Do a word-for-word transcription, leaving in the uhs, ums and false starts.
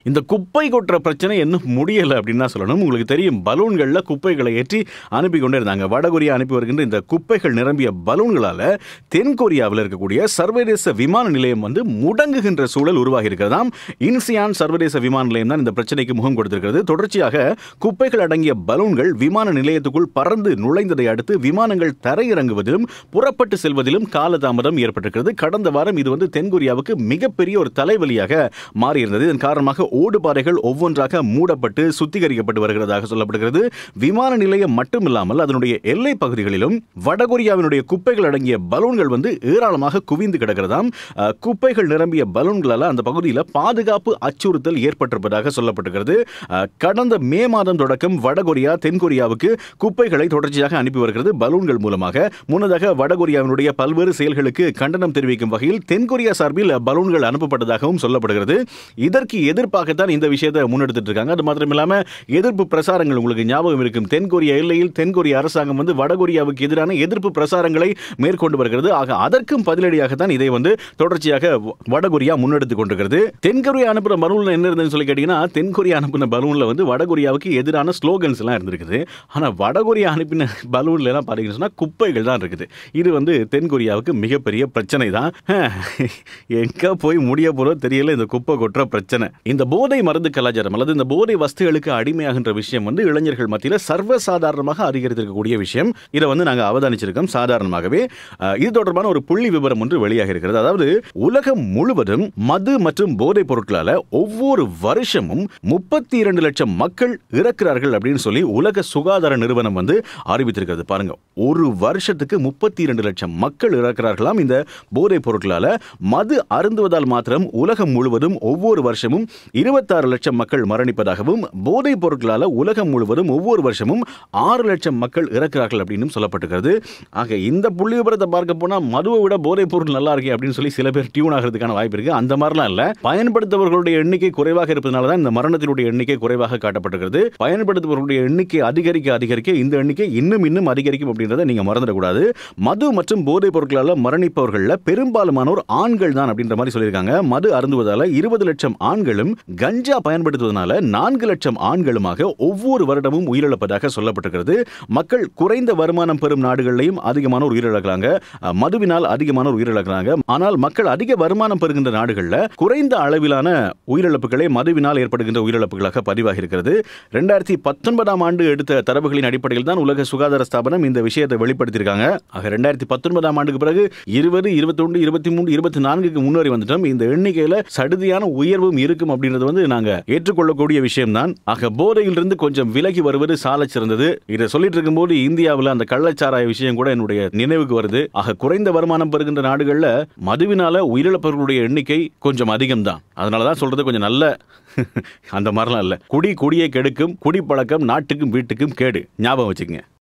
இந்த குப்பை கொட்டுற பிரச்சனை இன்னும் முடியலை அப்படின்னு தான் சொல்லணும். உங்களுக்கு தெரியும், பலூன்களில் குப்பைகளை ஏற்றி அனுப்பி கொண்டே இருந்தாங்க. வடகொரியா அனுப்பி வருகின்ற இந்த குப்பைகள் நிரம்பிய பலூன்களால் தென்கொரியாவில் இருக்கக்கூடிய சர்வதேச விமான நிலையம் வந்து முடங்குகின்ற சூழல் உருவாகி இருக்கிறதாம். இன்சியான் சர்வதேச விமான நிலையம் தான் இந்த பிரச்சனைக்கு முகம் கொடுத்திருக்கிறது. தொடர்ச்சியாக குப்பைகள் அடங்கிய பலூன்கள் விமான நிலையத்துக்குள் பறந்து நுழைந்ததை அடுத்து விமானங்கள் தரையிறங்குவதிலும் புறப்பட்டு செல்வதிலும் காலதாமதம் ஏற்பட்டிருக்கிறது. கடந்த வாரம் இது வந்து தென்கொரியாவுக்கு மிகப்பெரிய ஒரு தலைவலியாக மாறியிருந்தது. இதன் காரணமாக ஓடுபாதைகள் ஒவ்வொன்றாக மூடப்பட்டு சுத்திகரிக்கப்பட்டு வருகிறதாக சொல்லப்படுகிறது. விமான நிலையம் மட்டுமில்லாமல் அதனுடைய எல்லை பகுதிகளிலும் வடகொரியாவினுடைய குப்பைகள் அடங்கிய பலூன்கள் வந்து ஏராளமாக குவிந்து கிடக்கிறதாம். குப்பைகள் நிரம்பிய பலூன்களால் அந்த பகுதியில் பாதுகாப்பு அச்சுறுத்தல் ஏற்பட்டிருப்பதாக சொல்லப்பட்டிருக்கிறது. கடந்த மே மாதம் தொடக்கம் வடகொரியா தென்கொரியாவுக்கு குப்பைகளை தொடர்ச்சியாக அனுப்பி வருகிறது பலூன்கள் மூலமாக. முன்னதாக வடகொரியாவினுடைய பல்வேறு செயல்களுக்கு கண்டனம் தெரிவிக்கும் வகையில் தென்கொரியா சார்பில் பலூன்கள் அனுப்பப்பட்டதாகவும் சொல்லப்படுகிறது. இதற்கு எதிர்ப்பாகத்தான் இந்த விஷயத்தை முன்னெடுத்துட்டு இருக்காங்க. அது மாத்திரம் இல்லாம எதிர்ப்பு பிரசாரங்கள் உங்களுக்கு ஞாபகம் இருக்கும். தென்கொரியா எல்லையில் தென்கொரிய அரசாங்கம் வந்து வடகொரியாவுக்கு எதிரான எதிர்ப்பு பிரசாரங்களை மேற்கொண்டு வருகிறது. ஆக அதற்கும் பதிலடியாகத்தான் இதை வந்து தொடர்ச்சியாக வடகொரியா முன்னெடுத்துக் கொண்டிருக்கிறது. தென்கொரியா அனுப்பின பலூன்ல என்ன இருந்ததுன்னு சொல்லி கேட்டீங்கன்னா, தென்கொரியா அனுப்பின பலூன்ல வந்து வடகொரியாவுக்கு எதிரான ஸ்லோகன்ஸ் எல்லாம் இருந்திருக்குது. ஆனா வடகொரியா அனுப்பின பலூன்ல எல்லாம் பாத்தீங்கன்னா குப்பைகள் தான் இருக்குது. இது வந்து தென்கொரியாவுக்கு மிகப்பெரிய பிரச்சனை தான். எங்க போய் முடிய போறோ தெரியல இந்த குப்பை கொட்டுற பிரச்சனை. இந்த போதை மருந்து கலாச்சாரம் அல்லது இந்த போதை வஸ்துகளுக்கு அடிமையாகின்ற விஷயம் வந்து இளைஞர்கள் மத்தியில் சர்வசாதாரணமாக அதிகரித்திருக்கக்கூடிய விஷயம். இதை வந்து நாங்கள் அவதானிச்சிருக்கோம். சாதாரணமாகவே இது தொடர்பான ஒரு புள்ளி விவரம் ஒன்று வெளியாக இருக்கிறது. அதாவது உலகம் முழுவதும் மது மற்றும் போதைப் பொருட்களால ஒவ்வொரு வருஷமும் முப்பத்தி இரண்டு லட்சம் மக்கள் இறக்கிறார்கள் அப்படின்னு சொல்லி உலக சுகாதார நிறுவனம் வந்து அறிவித்திருக்கிறது. பாருங்க, ஒரு வருஷத்துக்கு முப்பத்தி இரண்டு லட்சம் மக்கள் இறக்கிறார்களாம் இந்த போதைப் பொருட்களால. மது அருந்துவதால் மாத்திரம் உலகம் முழுவதும் ஒவ்வொரு வருஷமும் இருபத்தாறு லட்சம் மக்கள் மரணிப்பதாகவும் போதைப் பொருட்களால் உலகம் முழுவதும் ஒவ்வொரு வருஷமும் ஆறு லட்சம் மக்கள் இறக்கிறார்கள் அப்படின்னு சொல்லப்பட்டிருக்கிறது. ஆக இந்த புள்ளி விபரத்தை பார்க்க போனால் மதுவை விட போதைப் பொருள் நல்லா இருக்கே அப்படின்னு சொல்லி சில பேர் டியூன் ஆகிறதுக்கான வாய்ப்பு இருக்கு. அந்த மாதிரிலாம் இல்லை. பயன்படுத்துபவர்களுடைய எண்ணிக்கை குறைவாக இருப்பதனால தான் இந்த மரணத்தினுடைய எண்ணிக்கை குறைவாக காட்டப்பட்டிருக்கிறது. பயன்படுத்துபவர்களுடைய எண்ணிக்கை அதிகரிக்க அதிகரிக்க இந்த எண்ணிக்கை இன்னும் இன்னும் அதிகரிக்கும் அப்படின்றத நீங்க மறந்துடக்கூடாது. மது மற்றும் போதைப் பொருட்களால் மரணிப்பவர்கள் பெரும்பாலுமானோர் ஆண்கள் தான் அப்படின்ற மாதிரி சொல்லியிருக்காங்க. மது அருந்துவதால இருபது லட்சம் ஆண்களும், கஞ்சா பயன்படுத்துவதனால நான்கு லட்சம் ஆண்களுமாக ஒவ்வொரு வருடமும் உயிரிழப்பதாக சொல்லப்பட்டிருக்கிறது. மக்கள் குறைந்த வருமானம் பெறும் நாடுகளிலும் அதிகமானோர் உயிரிழக்கிறாங்க. மதுவினால் அதிகமானோர் உயிரிழக்கிறாங்க. ஆனால் மக்கள் அதிக வருமானம் பெறுகின்ற நாடுகளில் குறைந்த அளவிலான உயிரிழப்புகளே மதுவினால் ஏற்படுகின்ற உயிரிழப்புகளாக பதிவாகி இருக்கிறது. இரண்டாயிரத்தி பத்தொன்பதாம் ஆண்டு எடுத்த தரவுகளின் அடிப்படையில் தான் உலக சுகாதார ஸ்தாபனம் இந்த விஷயத்தை வெளிப்படுத்தியிருக்காங்க. ஆக இரண்டாயிரத்தி பத்தொன்பதாம் ஆண்டுக்கு பிறகு இருபது இருபத்தி ஒன்று இருபத்தி மூன்று இருபத்தி நான்குக்கு முன்னேறி வந்துட்டோம். இந்த எண்ணிக்கையில சடுதியான உயர்வும் இருக்கும் அப்படின்றது வந்து நாங்க ஏற்றுக்கொள்ளக்கூடிய விஷயம் தான். ஆக போதையிலிருந்து கொஞ்சம் விலகி வருவது சால சிறந்தது. இதை சொல்லிட்டு இருக்கும்போது இந்தியாவில் அந்த கள்ளச்சாராய விஷயம் கூட என்னுடைய நினைவுக்கு வருது. ஆக குறைந்த வருமானம் பெறுகின்ற நாடுகள்ல மதுவினால உயிரிழப்பவர்களுடைய எண்ணிக்கை கொஞ்சம் அதிகம் தான். அதனாலதான் சொல்றது கொஞ்சம் நல்ல அந்த மாதிரிலாம் இல்ல. குடி குடியை கெடுக்கும், குடிப்பழக்கம் நாட்டுக்கும் வீட்டுக்கும் கேடு. ஞாபகம் வச்சுக்கங்க.